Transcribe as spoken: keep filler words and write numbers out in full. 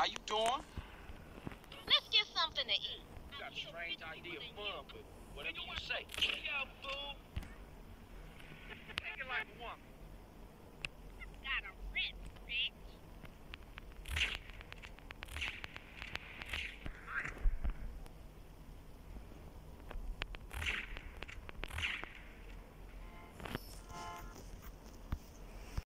you doing? Let's get something to eat. You got a strange idea of fun, but whatever you say. Yo, fool. Take it like a woman. Got a rent, bitch.